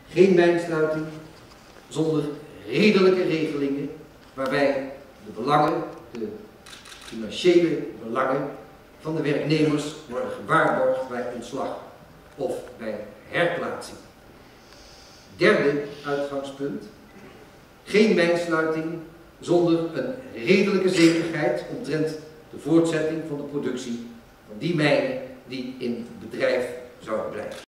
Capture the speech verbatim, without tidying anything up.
Geen mijnsluiting zonder redelijke regelingen waarbij de belangen, de financiële belangen van de werknemers worden gewaarborgd bij ontslag of bij herplaatsing. Derde uitgangspunt. Geen mijnsluiting zonder een redelijke zekerheid omtrent de voortzetting van de productie van die mijnen die in bedrijf zouden blijven.